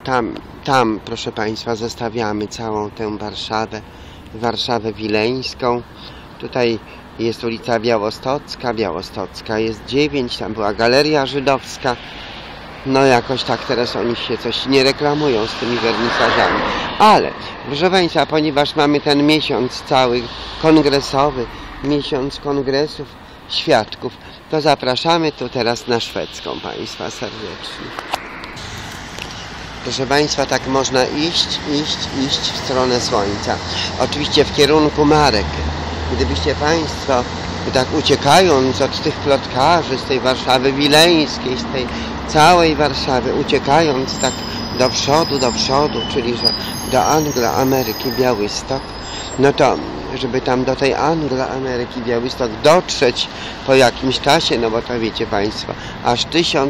Tam, proszę Państwa, zostawiamy całą tę Warszawę Wileńską. Tutaj jest ulica Białostocka jest 9, tam była Galeria Żydowska. No jakoś tak teraz oni się coś nie reklamują z tymi wernisażami. Ale, proszę Państwa, ponieważ mamy ten miesiąc cały kongresowy, miesiąc kongresów świadków, to zapraszamy tu teraz na Szwedzką Państwa serdecznie. Proszę Państwa, tak można iść w stronę słońca. Oczywiście w kierunku Marek. Gdybyście Państwo tak uciekając od tych plotkarzy z tej Warszawy Wileńskiej, z tej całej Warszawy, uciekając tak do przodu, czyli że do Anglo-Ameryki Białystok, no to żeby tam do tej Anglo-Ameryki Białystok dotrzeć po jakimś czasie, no bo to wiecie Państwo, aż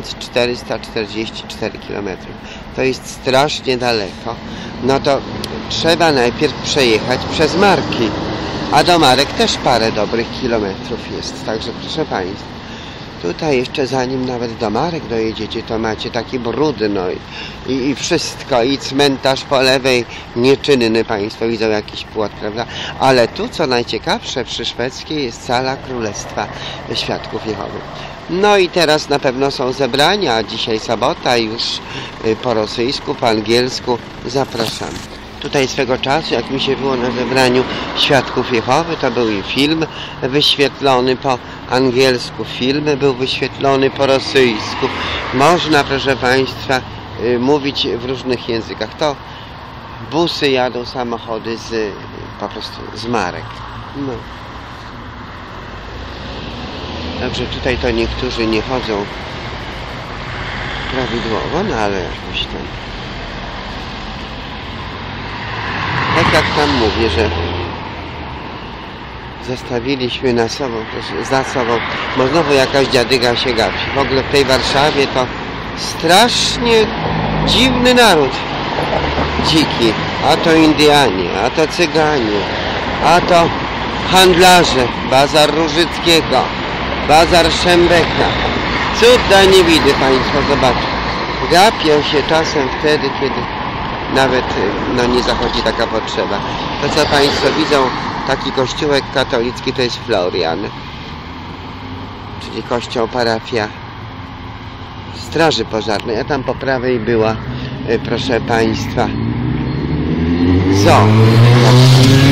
1444 km. To jest strasznie daleko. No to trzeba najpierw przejechać przez Marki. A do Marek też parę dobrych kilometrów jest. Także proszę Państwa, tutaj jeszcze zanim nawet do Marek dojedziecie, to macie taki brudno i wszystko. I cmentarz po lewej nieczynny. Państwo widzą jakiś płot, prawda? Ale tu, co najciekawsze, przy Szwedzkiej jest sala Królestwa Świadków Jehowy. No i teraz na pewno są zebrania, a dzisiaj sobota, już po rosyjsku, po angielsku. Zapraszam. Tutaj swego czasu, jak mi się było na zebraniu Świadków Jehowy, to był i film wyświetlony po angielsku, film był wyświetlony po rosyjsku. Można, proszę Państwa, mówić w różnych językach. To busy jadą, samochody po prostu z Marek. No. Także tutaj to niektórzy nie chodzą prawidłowo, no ale jakoś tam. Tak jak tam mówię, że zostawiliśmy za sobą, bo znowu jakaś dziadyga się gapi. W ogóle w tej Warszawie to strasznie dziwny naród. Dziki, a to Indianie, a to Cyganie, a to handlarze, bazar Różyckiego, bazar Szembeka. Cuda nie widzę Państwo, zobaczcie. Gapią się czasem wtedy, kiedy nawet nie zachodzi taka potrzeba. To co Państwo widzą, taki kościółek katolicki to jest Florian, czyli kościół parafia Straży Pożarnej, a tam po prawej była, proszę Państwa, zoo.